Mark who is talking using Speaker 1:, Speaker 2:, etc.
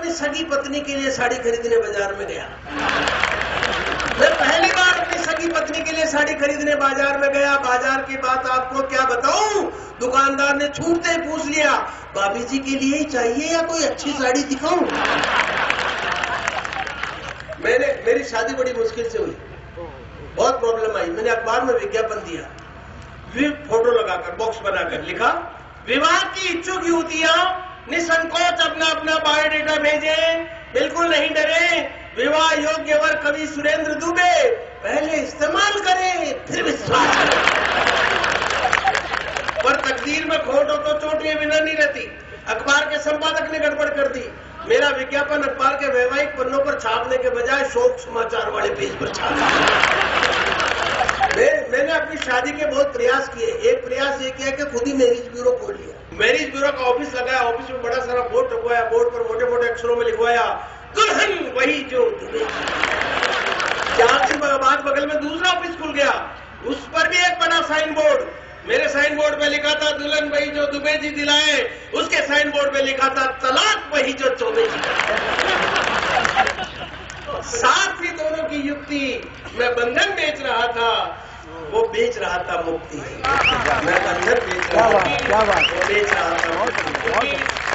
Speaker 1: अपनी सगी पत्नी के लिए साड़ी खरीदने बाजार में गया। मैं पहली बार अपनी सगी पत्नी के लिए साड़ी खरीदने बाजार में गया। बाजार की बात आपको क्या बताऊं, दुकानदार ने छूटते ही पूछ लिया, भाभी जी के लिए ही चाहिए या कोई अच्छी साड़ी दिखाऊं? मेरी शादी बड़ी मुश्किल से हुई, बहुत प्रॉब्लम आई। मैंने अखबार में विज्ञापन दिया, फोटो लगाकर बॉक्स बनाकर लिखा, विवाह की इच्छुक युवतियां निसंकोच अपना अपना बायोडेटा भेजें, बिल्कुल नहीं डरे, विवाह योग्य वर कवि सुरेंद्र दुबे, पहले इस्तेमाल करें फिर विश्वास करें। पर तकदीर में खोट हो तो चोटियां बिना नहीं रहती। अखबार के संपादक ने गड़बड़ कर दी। मेरा विज्ञापन अखबार के वैवाहिक पन्नों पर छापने के बजाय शोक समाचार वाले पेज पर छापा। मैंने अपनी शादी के बहुत प्रयास किए। एक प्रयास ये किया कि खुद ही मैरिज ब्यूरो खोल लिया। मैरिज ब्यूरो का ऑफिस लगाया, ऑफिस में बड़ा सारा बोर्ड लगवाया, बोर्ड पर मोटे मोटे अक्षरों में लिखवाया, दुल्हन वही जो दुबे। चार दिन बाद बगल में दूसरा ऑफिस खुल गया, उस पर भी एक बड़ा साइन बोर्ड। मेरे साइन बोर्ड पे लिखा था दुल्हन वही जो दुबे जी दिलाए, उसके साइन बोर्ड पे लिखा था तलाक वही जो चौबे जी। साथ ही दोनों की युक्ति, मैं बंधन बेच रहा था, वो बेच रहा था मुक्ति। मैं बंधन बेच रहा था, वो बेच रहा था मुक्ति।